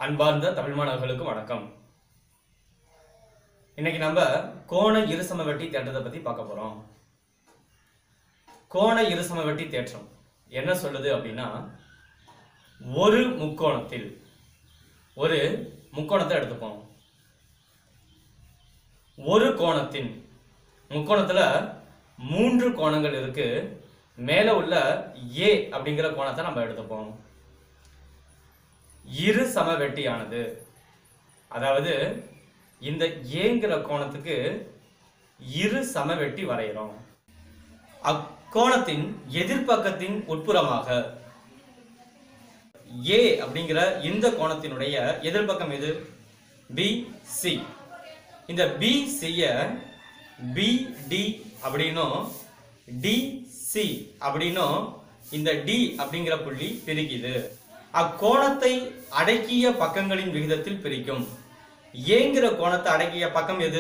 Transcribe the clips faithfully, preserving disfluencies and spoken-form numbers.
அன்பார்ந்த தமிழ் மாணவர்களுக்கு வணக்கம். இன்னைக்கு நம்ம கோண இருசமவெட்டி தேற்றத்தை பத்தி பார்க்க போறோம். கோண இருசமவெட்டி தேற்றம் என்ன சொல்லுது அப்படின்னா, ஒரு முக்கோணத்தில் ஒரு முக்கோணத்தை எடுத்துப்போம். ஒரு கோணத்தின் முக்கோணத்துல மூன்று கோணங்கள் இருக்கு. மேல உள்ள ஏ அப்படிங்கிற கோணத்தை நம்ம எடுத்துப்போம். இரு சமவெட்டியானது, அதாவது இந்த ஏங்கிற கோணத்துக்கு இரு சமவெட்டி வரைகிறோம். அக்கோணத்தின் எதிர்பக்கத்தின் உட்புறமாக ஏ அப்படிங்கிற இந்த கோணத்தினுடைய எதிர்பக்கம் எது? B C. இந்த பி சிய பி டி அப்படின்னும் டி சி அப்படின்னும் இந்த டி அப்படிங்கிற புள்ளி பிரிக்குது. அக்கோணத்தை அடக்கிய பக்கங்களின் விகிதத்தில் பிரிக்கும். ஏங்கிற கோணத்தை அடக்கிய பக்கம் எது?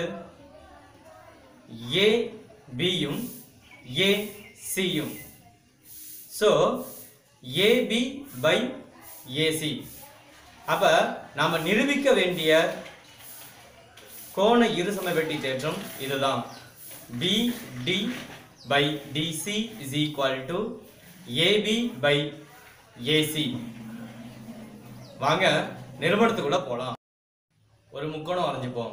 ஏ பியும் ஏ சியும். So AB by AC. அப்ப நாம நிரூபிக்க வேண்டிய கோண இருசமவெட்டி தேற்றம் இதுதான். B D by DC is equal to AB by AC. வாங்க நிரூபணத்துக்குள்ள போலாம். ஒரு முக்கோணம் வரைஞ்சுப்போம்.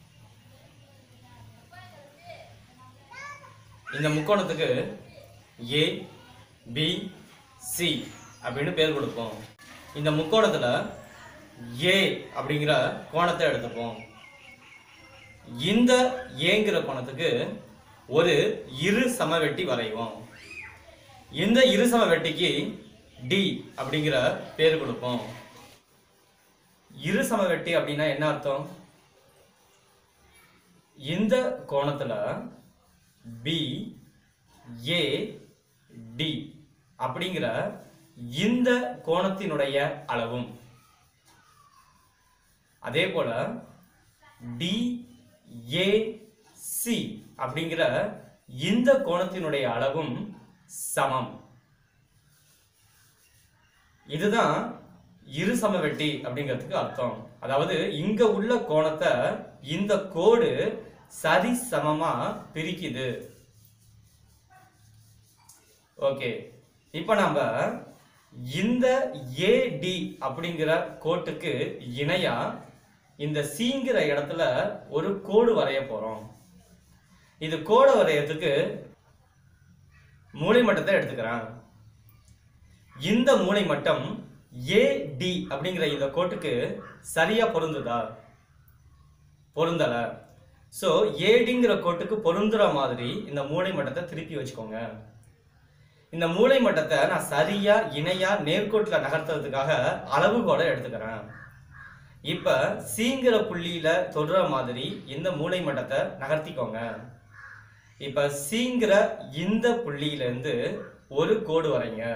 இந்த முக்கோணத்துக்கு ஏ பி சி அப்படின்னு பேர் கொடுப்போம். இந்த முக்கோணத்துல ஏ அப்படிங்கிற கோணத்தை எடுத்துப்போம். இந்த ஏங்கிற கோணத்துக்கு ஒரு இரு சமவெட்டி வரைவோம். இந்த இரு சமவெட்டிக்கு டி அப்படிங்கிற பேர் கொடுப்போம். இரு சமவெட்டி அப்படின்னா என்ன அர்த்தம்? இந்த கோணத்துல பி ஏ டி அப்படிங்கிற இந்த கோணத்தினுடைய அளவும், அதே போல டி ஏ சி அப்படிங்கிற இந்த கோணத்தினுடைய அளவும் சமம். இதுதான் இரு சமவெட்டி அப்படிங்கிறதுக்கு அர்த்தம். அதாவது இங்க உள்ள கோணத்தை இந்த கோடு சரி சமமா பிரிக்குது. ஓகே, இப்ப நாம இந்த ஏடி அப்படிங்கிற கோட்டுக்கு இணையா இந்த சிங்கிற இடத்துல ஒரு கோடு வரைய போறோம். இது கோடு வரையறதுக்கு மூலை மட்டத்தை எடுத்துக்கிறேன். இந்த மூலை மட்டம் ஏடி அப்படிங்கிற இந்த கோட்டுக்கு சரியா பொருந்துதா? பொருந்தல. சோ ஏடிங்கிற கோட்டுக்கு பொருந்துற மாதிரி இந்த மூலை மட்டத்தை திருப்பி வச்சுக்கோங்க. இந்த மூலை மட்டத்தை நான் சரியா இணையா நேர்கோட்டில் நகர்த்துறதுக்காக அளவுகோலை எடுத்துக்கிறேன். இப்ப சிங்கிற புள்ளியில தொடுற மாதிரி இந்த மூலை மட்டத்தை நகர்த்திக்கோங்க. இப்ப சிங்கிற இந்த புள்ளியில இருந்து ஒரு கோடு வரைங்க.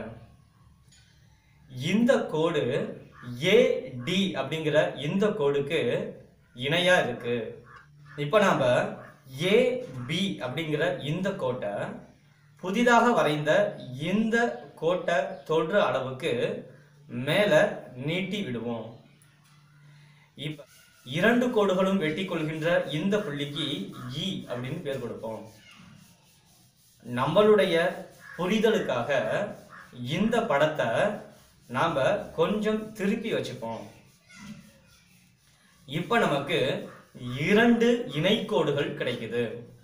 இந்த கோடு ஏடி அப்படிங்கிற இந்த கோடுக்கு இணையா இருக்கு. இப்ப நாம ஏபி அப்படிங்கிற இந்த கோட்டை புதிதாக வரைந்த இந்த கோட்டை தொடுற அளவுக்கு மேல நீட்டி விடுவோம். இப்ப இரண்டு கோடுகளும் வெட்டி கொள்கின்ற இந்த புள்ளிக்கு இ அப்படின்னு பேர் கொடுப்போம். நம்மளுடைய புரிதலுக்காக இந்த படத்தை நாம கொஞ்சம் திருப்பி வச்சுப்போம். இப்ப நமக்கு இரண்டு இணைக்கோடுகள் கிடைக்குது.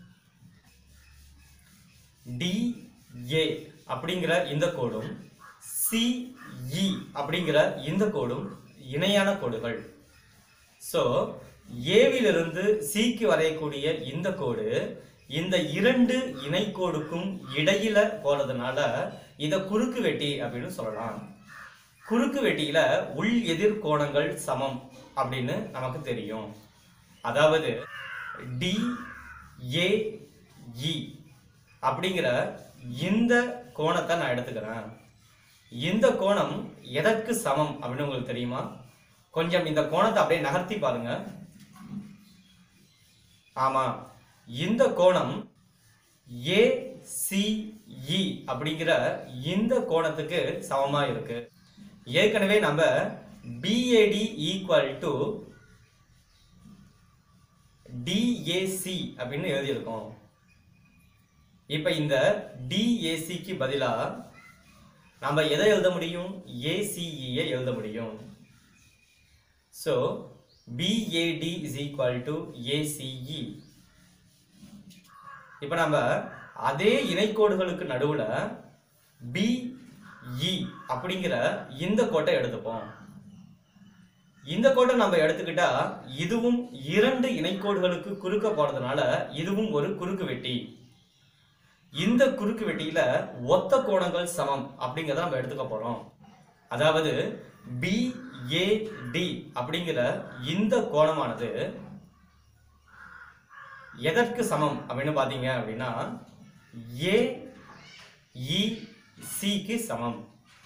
டி ஏ அப்படிங்கிற இந்த கோடும் சிஇ அப்படிங்கிற இந்த கோடும் இணையான கோடுகள். சோ ஏவிலிருந்து சிக்கு வரையக்கூடிய இந்த கோடு இந்த இரண்டு இணைக்கோடுக்கும் இடையில போறதுனால இத குறுக்கு வெட்டி அப்படின்னு சொல்லலாம். குறுக்கு வெட்டியில உள் எதிர் கோணங்கள் சமம் அப்படின்னு நமக்கு தெரியும். அதாவது டி ஏ இ அப்படிங்கிற இந்த கோணத்தை நான் எடுத்துக்கிறேன். இந்த கோணம் எதற்கு சமம் அப்படின்னு உங்களுக்கு தெரியுமா? கொஞ்சம் இந்த கோணத்தை அப்படியே நகர்த்தி பாருங்க. ஆமா, இந்த கோணம் ஏ சி இ அப்படிங்கிற இந்த கோணத்துக்கு சமமா இருக்கு. ஏற்கனவே நம்ம B A D equal to D A C அப்படின்னு எழுதியிருக்கோம். இப்ப இந்த D A C க்கு பதிலா நம்ம எதை எழுத முடியும்? A C E ஐ எழுத முடியும். So B A D is equal to A C E. இப்ப நம்ம அதே இணைக்கோடுகளுக்கு நடுவுல B E அப்படிங்கிற இந்த கோட்டை எடுத்துப்போம். இந்த கோட்டை நம்ம எடுத்துக்கிட்டா இதுவும் இரண்டு இணைக்கோடுகளுக்கு குறுக்க போறதுனால இதுவும் ஒரு குறுக்கு வெட்டி. இந்த குறுக்கு வெட்டியில ஒத்த கோணங்கள் சமம் அப்படிங்கறத நம்ம எடுத்துக்க போறோம். அதாவது B A D அப்படிங்கிற இந்த கோணமானது எதற்கு சமம் அப்படின்னு பாத்தீங்க அப்படின்னா A E C க்கு சமம்.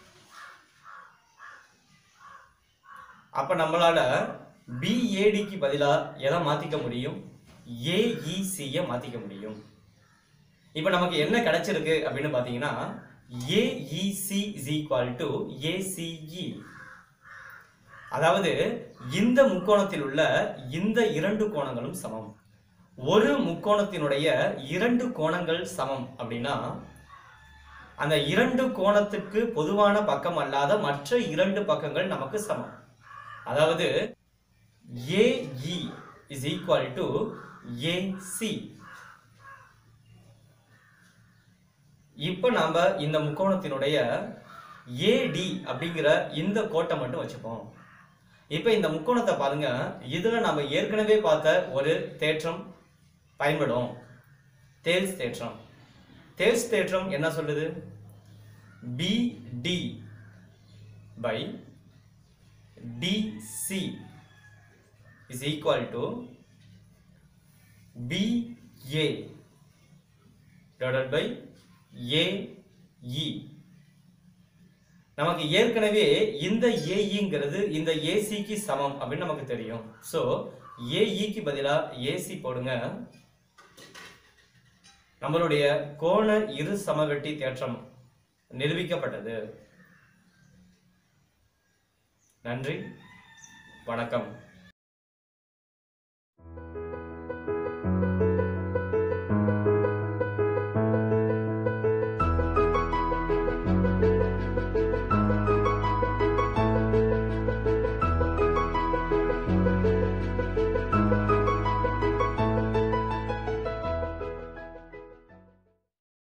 அப்ப நம்மளால B A D க்கு பதிலா எதை மாத்திக்க முடியும்? A E C ஐ மாத்திக்க முடியும். இப்ப நமக்கு என்ன கிடைச்சிருக்கு அப்படின்னு பாத்தீங்கன்னா A E C is equal to A C E. அதாவது இந்த முக்கோணத்தில் உள்ள இந்த இரண்டு கோணங்களும் சமம். ஒரு முக்கோணத்தினுடைய இரண்டு கோணங்கள் சமம் அப்படின்னா அந்த இரண்டு கோணத்துக்கு பொதுவான பக்கம் அல்லாத மற்ற இரண்டு பக்கங்கள் நமக்கு சமம். அதாவது A E is equal to A C. இப்ப நாம இந்த முக்கோணத்தினுடைய A D அப்படிங்கிற இந்த கோட்டை மட்டும் வச்சுப்போம். இப்ப இந்த முக்கோணத்தை பாருங்க, இதுல நாம ஏற்கனவே பார்த்த ஒரு தேற்றம் பயன்படும், தேல்ஸ் தேற்றம். தேல்ஸ் தேற்றம் என்ன சொல்லுது? B D by D C is equal to B A divided by A E. நமக்கு ஏற்கனவே இந்த A E ங்கிறது இந்த A C க்கு சமம் அப்படின்னு நமக்கு தெரியும். சோ A E க்கு பதிலா A C போடுங்க. நம்மளுடைய கோண இரு சமவெட்டி தேற்றம் நிரூபிக்கப்பட்டது. நன்றி, வணக்கம்.